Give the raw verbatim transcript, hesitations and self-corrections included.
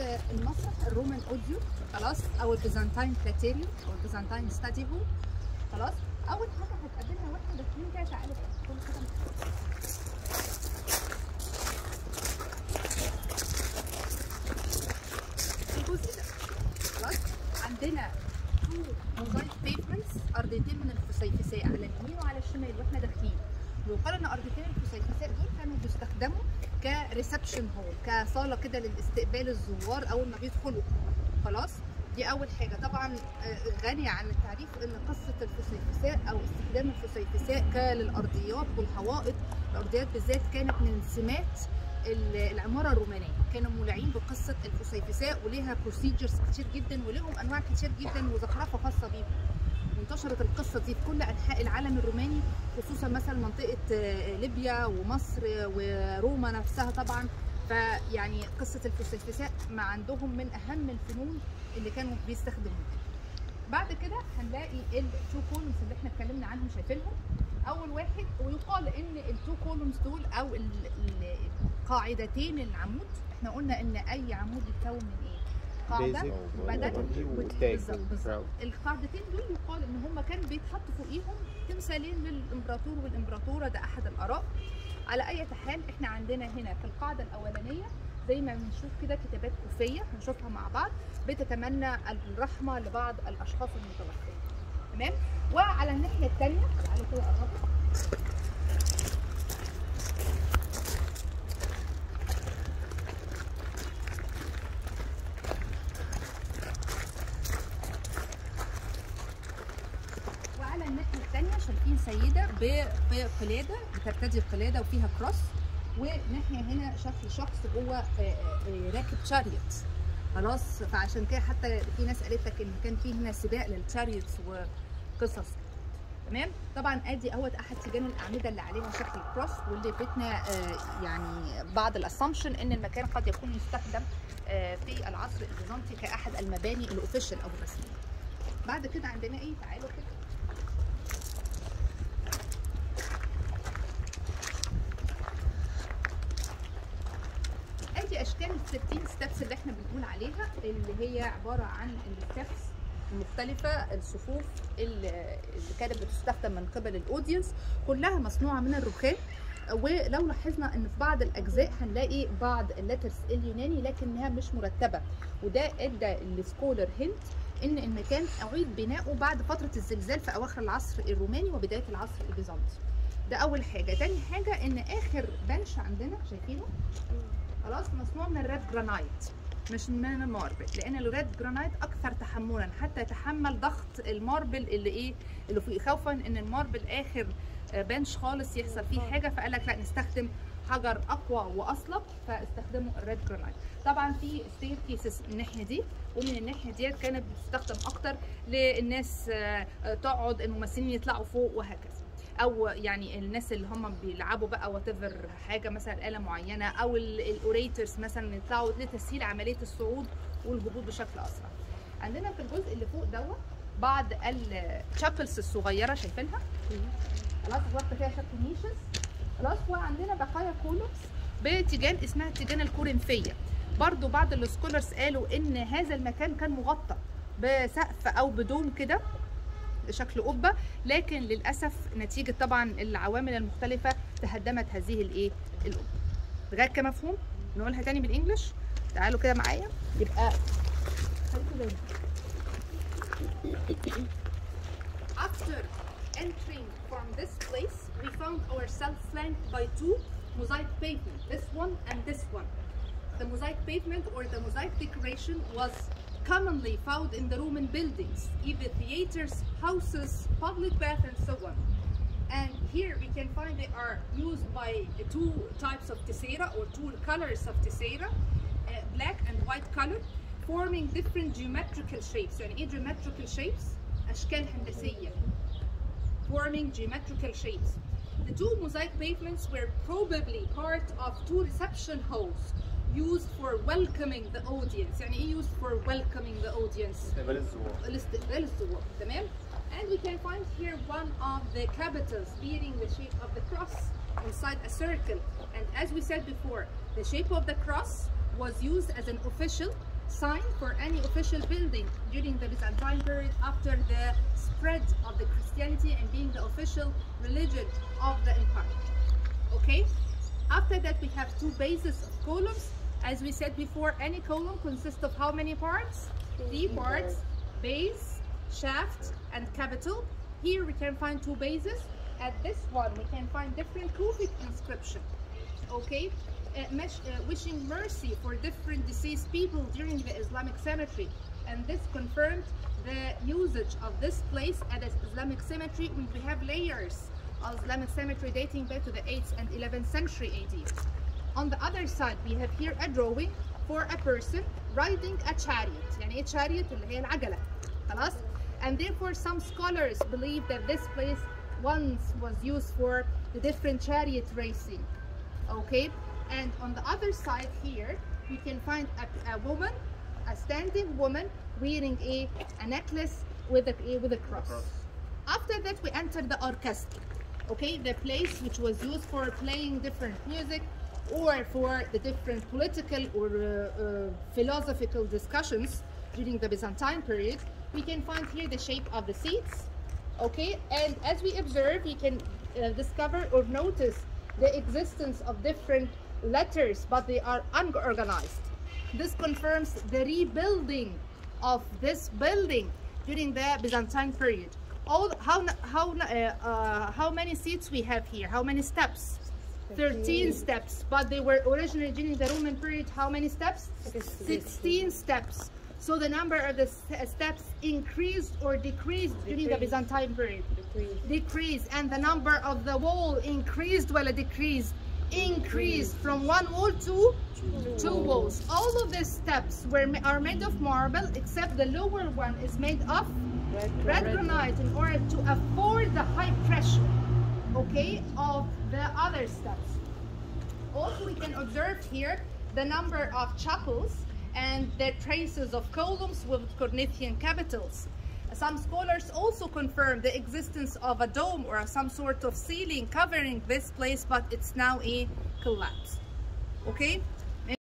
المسرح الرومان اوديو خلاص، او البيزنطاين بلاتيريوم او البيزنطاين ستادي هول خلاص. اول حاجه هتقابلنا واحنا داخلين كده، تعالوا كل كده الجزء ده خلاص. عندنا تو موزايك بيفمنتس، ارضيتين من الفسيفساء على اليمين وعلى الشمال واحنا داخلين. ويقال ان ارضيتين الفسيفساء دول كانوا بيستخدموا كريسبشن هول، كصاله كده للاستقبال الزوار اول ما بيدخلوا خلاص. دي اول حاجه. طبعا غني عن التعريف ان قصه الفسيفساء او استخدام الفسيفساء للارضيات والحوائط، الارضيات بالذات كانت من سمات العماره الرومانيه، كانوا مولعين بقصه الفسيفساء وليها بروسيجرز كتير جدا وليهم انواع كتير جدا وزخرفه خاصه بيهم. انتشرت القصه دي في كل انحاء العالم الروماني، خصوصا مثلا منطقه ليبيا ومصر وروما نفسها طبعا. فيعني قصه الفسيفساء ما عندهم من اهم الفنون اللي كانوا بيستخدموها. بعد كده هنلاقي التو كولومز اللي احنا اتكلمنا عنهم شايفينهم. اول واحد، ويقال ان التو كولومز دول او القاعدتين العمود، احنا قلنا ان اي عمود يتكون من ايه؟ قاعده وبدن بالظبط بالظبط. القاعدتين دول يقال ان هم كان بيتحط فوقيهم تمثالين للامبراطور والامبراطوره، ده احد الاراء. على اي حال احنا عندنا هنا في القاعده الاولانيه زي ما بنشوف كده كتابات كوفيه هنشوفها مع بعض بتتمنى الرحمه لبعض الاشخاص المتوفين، تمام. وعلى الناحيه الثانيه تعالوا كده قربوا، وعلى الناحيه الثانيه شايفين سيده بقلاده بترتدي القلاده وفيها كروس، وناحيه هنا شكل شخص جوه راكب شاريوت خلاص. فعشان كده حتى في ناس قالت لك ان كان في هنا سباق للشاريوتس وقصص، تمام. طبعا ادي اهوت احد تيجان الاعمده اللي عليها شكل الكروس، واللي بيتنا يعني بعض الاسامبشن ان المكان قد يكون يستخدم في العصر البيزنطي كاحد المباني الاوفيشال او الرسميه. بعد كده عندنا ايه؟ تعالوا كده ادي اشكال ال ثلاثة عشر ستابس اللي احنا بنقول عليها، اللي هي عباره عن الستابس المختلفه، الصفوف اللي كانت بتستخدم من قبل الاودينس، كلها مصنوعه من الرخام. ولو لاحظنا ان في بعض الاجزاء هنلاقي بعض اللترز اليوناني لكنها مش مرتبه، وده ادى السكولر هنت ان المكان اعيد بناؤه بعد فتره الزلزال في اواخر العصر الروماني وبدايه العصر البيزنطي. ده اول حاجه. تاني حاجه ان اخر بنش عندنا شايفينه خلاص مصنوع من الريد جرانايت مش من الماربل، لان الريد جرانايت اكثر تحملا حتى يتحمل ضغط الماربل اللي ايه اللي فيه، خوفا ان الماربل اخر بنش خالص يحصل فيه حاجه، فقال لك لا نستخدم حجر اقوى واصلب فاستخدموا الريد جرانايت. طبعا في ستير كيسز من الناحيه دي ومن الناحيه ديت كانت بتستخدم اكتر للناس تقعد الممثلين يطلعوا فوق وهكذا، او يعني الناس اللي هم بيلعبوا بقى وات ايفر حاجه مثلا آلة معينه، او الاوريتورز مثلا يطلعوا لتسهيل عمليه الصعود والهبوط بشكل اسرع. عندنا في الجزء اللي فوق دوت بعض الشابلز الصغيره شايفينها خلاص، واخده فيها شكل نيشز خلاص. وعندنا بقايا كولومز بتيجان اسمها التيجان الكورنثيه. برضو بعض السكولرز قالوا ان هذا المكان كان مغطى بسقف او بدوم كده شكل قبه، لكن للاسف نتيجه طبعا العوامل المختلفه تهدمت هذه الايه القبه. لغايه كده مفهوم؟ نقولها تاني بالانجلش، تعالوا كده معايا. يبقى after entering from this place we found ourselves flanked by two mosaic pavements, this one and this one. The mosaic pavement or the mosaic decoration was commonly found in the Roman buildings, even theaters, houses, public baths, and so on. And here we can find they are used by two types of tessera or two colors of tessera, uh, black and white color, forming different geometrical shapes. يعني ايه geometrical shapes؟ أشكال هندسية. Forming geometrical shapes. The two mosaic pavements were probably part of two reception halls used for welcoming the audience. يعني ايه used for welcoming the audience؟ استقبال الزوار. الاستقبال الزوار، تمام؟ And we can find here one of the capitals bearing the shape of the cross inside a circle. And as we said before, the shape of the cross was used as an official sign for any official building during the Byzantine period after the spread of the Christianity and being the official religion of the empire. Okay, after that we have two bases of columns. As we said before, any column consists of how many parts? Three parts: base, shaft, and capital. Here we can find two bases. At this one we can find different Kufic inscription. Okay, uh, mesh, uh, wishing mercy for different deceased people during the Islamic cemetery, and this confirmed the usage of this place as Islamic cemetery when we have layers of Islamic cemetery dating back to the eighth and eleventh century A D. On the other side we have here a drawing for a person riding a chariot. يعني ايه chariot؟ اللي هي العجلة. خلاص؟ And therefore some scholars believe that this place once was used for the different chariot racing. Okay, and on the other side here we can find a, a woman, a standing woman wearing a, a necklace with a, a with a cross. After that we enter the orchestra. Okay, the place which was used for playing different music or for the different political or uh, uh, philosophical discussions during the Byzantine period. We can find here the shape of the seats. Okay, and as we observe, you can uh, discover or notice the existence of different letters, but they are unorganized. This confirms the rebuilding of this building during the Byzantine period. All how how uh, uh, how many seats we have here? How many steps? thirteen steps, but they were originally during the Roman period. How many steps? sixteen steps. So the number of the steps increased or decreased during the Byzantine period? Decreased. Decreased. And the number of the wall increased while it decreased? Increased from one wall to two, two walls. All of these steps were are made of marble, except the lower one is made of red, red granite in order to afford the high pressure, okay, of the other steps. Also, we can observe here the number of chapels and the traces of columns with Corinthian capitals. Some scholars also confirm the existence of a dome or some sort of ceiling covering this place, but it's now a collapse. Okay.